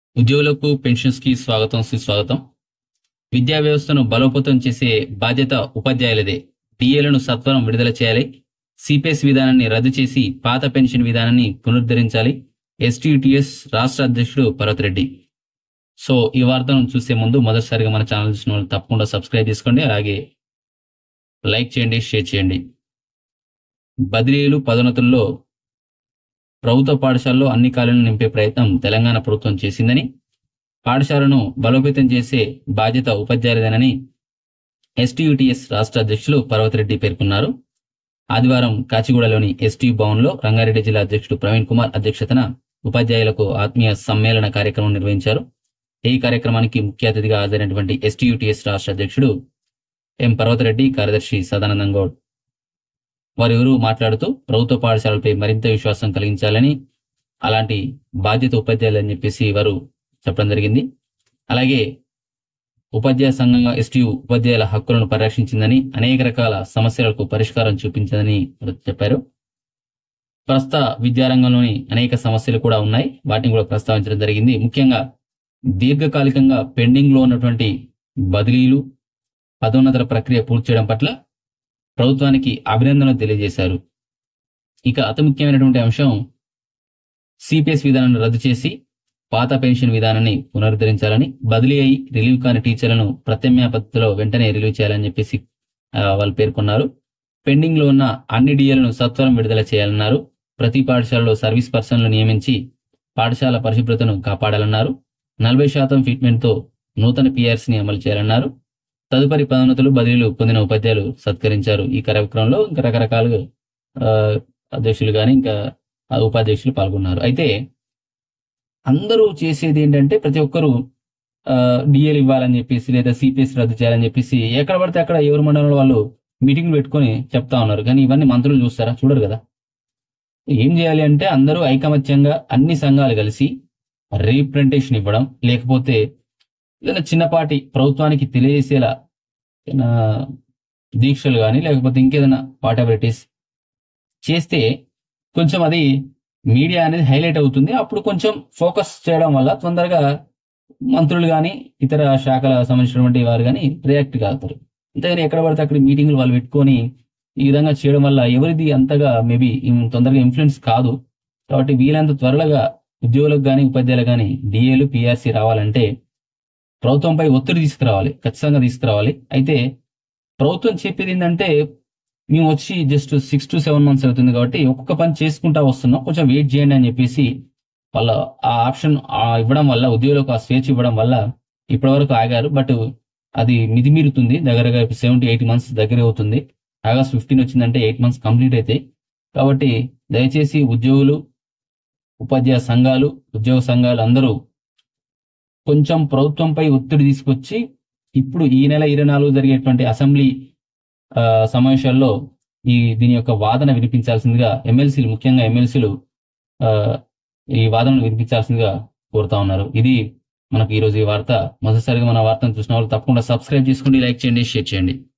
ఉద్యోగులకు పెన్షన్స్ కి స్వాగతం సుస్వాగతం. విద్యా వ్యవస్థను బలోపేతం చేసే బాధ్యత ఉపాధ్యాయులదే. డిఏలను సత్వరం విడుదల చేయాలి. సిపిఎస్ విధానాన్ని రద్దు చేసి పాత పెన్షన్ విధానాన్ని పునరుద్ధరించాలి. ఎస్టీయూటీఎస్ రాష్ట్ర అధ్యక్షుడు పర్వత్ రెడ్డి. సో ఈ వార్తను చూసే ముందు మొదటిసారిగా మన ఛానల్ చూసిన వాళ్ళు తప్పకుండా సబ్స్క్రైబ్ చేసుకోండి, అలాగే లైక్ చేయండి, షేర్ చేయండి. బదిలీలు పదోన్నతుల్లో ప్రభుత్వ పాఠశాలలో అన్ని ఖాళీలను నింపే ప్రయత్నం తెలంగాణ ప్రభుత్వం చేసిందని, పాఠశాలను బలోపేతం చేసే బాధ్యత ఉపాధ్యాయులదేనని ఎస్టీయూటీఎస్ రాష్ట్ర అధ్యక్షులు పర్వత్ రెడ్డి పేర్కొన్నారు. ఆదివారం కాచిగూడలోని ఎస్టీయూ భవన్లో రంగారెడ్డి జిల్లా అధ్యక్షుడు ప్రవీణ్ కుమార్ అధ్యక్షతన ఉపాధ్యాయులకు ఆత్మీయ సమ్మేళన కార్యక్రమం నిర్వహించారు. ఈ కార్యక్రమానికి ముఖ్య అతిథిగా హాజరైనటువంటి ఎస్టీయూటీఎస్ రాష్ట్ర అధ్యక్షుడు ఎం పర్వత్ రెడ్డి, కార్యదర్శి సదానందం గౌడ్ వారిరువురు మాట్లాడుతూ ప్రభుత్వ పాఠశాలలపై మరింత విశ్వాసం కలిగించాలని, అలాంటి బాధ్యత ఉపాధ్యాయులని చెప్పేసి వారు చెప్పడం జరిగింది. అలాగే ఉపాధ్యాయ సంఘం ఎస్టీయూ ఉపాధ్యాయుల హక్కులను పరిరక్షించిందని, అనేక రకాల సమస్యలకు పరిష్కారం చూపించిందని చెప్పారు. ప్రస్తుత విద్యారంగంలోని అనేక సమస్యలు కూడా ఉన్నాయి, వాటిని కూడా ప్రస్తావించడం జరిగింది. ముఖ్యంగా దీర్ఘకాలికంగా పెండింగ్ లో ఉన్నటువంటి బదిలీలు, పదోన్నతుల ప్రక్రియ పూర్తి చేయడం పట్ల ప్రభుత్వానికి అభినందనలు తెలియజేశారు. ఇక అతి ముఖ్యమైనటువంటి అంశం సిపిఎస్ విధానాన్ని రద్దు చేసి పాత పెన్షన్ విధానాన్ని పునరుద్ధరించాలని, బదిలీ అయి రిలీవ్ కాని టీచర్లను ప్రత్యామ్నాయ పద్ధతిలో వెంటనే రిలీవ్ చేయాలని చెప్పేసి వాళ్ళు పేర్కొన్నారు. పెండింగ్ లో ఉన్న అన్ని డిఏలను సత్వరం విడుదల చేయాలన్నారు. ప్రతి పాఠశాలలో సర్వీస్ పర్సన్లు నియమించి పాఠశాల పరిశుభ్రతను కాపాడాలన్నారు. 40% ఫిట్మెంట్ తో నూతన పిఆర్సీని అమలు చేయాలన్నారు. తదుపరి పదోన్నతులు, బదిలీలు పొందిన ఉపాధ్యాయులు సత్కరించారు. ఈ కార్యక్రమంలో ఇంకా రకరకాలుగా అధ్యక్షులు కానీ ఇంకా ఉపాధ్యక్షులు పాల్గొన్నారు. అయితే అందరూ చేసేది ఏంటంటే ప్రతి ఒక్కరూ డిఏలు ఇవ్వాలని చెప్పేసి లేదా సిపిఎస్ రద్దు చేయాలని చెప్పేసి ఎక్కడ పడితే అక్కడ ఎవరి మండలంలో వాళ్ళు మీటింగ్లు పెట్టుకొని చెప్తా ఉన్నారు. కానీ ఇవన్నీ మంత్రులు చూస్తారా? చూడరు కదా. ఏం చేయాలి అంటే అందరూ ఐకమత్యంగా అన్ని సంఘాలు కలిసి రీప్రజెంటేషన్ ఇవ్వడం, లేకపోతే ఏదైనా చిన్నపాటి ప్రభుత్వానికి తెలియజేసేలా దీక్షలు కానీ లేకపోతే ఇంకేదైనా వాట్ ఎవర్ ఇట్ ఈస్ చేస్తే కొంచెం అది మీడియా అనేది హైలైట్ అవుతుంది. అప్పుడు కొంచెం ఫోకస్ చేయడం వల్ల తొందరగా మంత్రులు కానీ ఇతర శాఖల సంబంధించినటువంటి వారు కానీ రియాక్ట్ కాతారు. అంతేగాని ఎక్కడ పడితే అక్కడ మీటింగ్లు వాళ్ళు పెట్టుకొని ఈ విధంగా చేయడం వల్ల ఎవరిది అంతగా మేబీ తొందరగా ఇన్ఫ్లుయెన్స్ కాదు. కాబట్టి వీలంత త్వరగా ఉద్యోగులకు కానీ ఉపాధ్యాయులకు కానీ డిఏలు పిఆర్సీ రావాలంటే ప్రభుత్వంపై ఒత్తిడి తీసుకురావాలి, ఖచ్చితంగా తీసుకురావాలి. అయితే ప్రభుత్వం చెప్పేది ఏంటంటే మేము వచ్చి జస్ట్ 6 to 7 months అవుతుంది కాబట్టి ఒక్కొక్క పని చేసుకుంటా వస్తున్నాం, కొంచెం వెయిట్ చేయండి అని చెప్పేసి వాళ్ళ ఆ ఆప్షన్ ఇవ్వడం వల్ల, ఉద్యోగులకు ఆ స్వేచ్ఛ ఇవ్వడం వల్ల ఇప్పటి వరకు ఆగారు. బట్ అది మితిమీరుతుంది, దగ్గరగా 7 to 8 months దగ్గర అవుతుంది. ఆగస్ట్ 15 వచ్చిందంటే 8 months కంప్లీట్ అవుతాయి. కాబట్టి దయచేసి ఉద్యోగులు, ఉపాధ్యాయ సంఘాలు, ఉద్యోగ సంఘాలు అందరూ కొంచెం ప్రభుత్వంపై ఒత్తిడి తీసుకొచ్చి ఇప్పుడు ఈ నెల 24 జరిగేటువంటి అసెంబ్లీ సమావేశాల్లో దీని యొక్క వాదన వినిపించాల్సిందిగా ఎమ్మెల్సీలు, ముఖ్యంగా ఎమ్మెల్సీలు ఈ వాదనను వినిపించాల్సిందిగా కోరుతా ఉన్నారు. ఇది మనకు ఈరోజు ఈ వార్త. మొదటిసారిగా మన వార్తను చూసిన వాళ్ళు తప్పకుండా సబ్స్క్రైబ్ చేసుకోండి, లైక్ చేయండి, షేర్ చేయండి.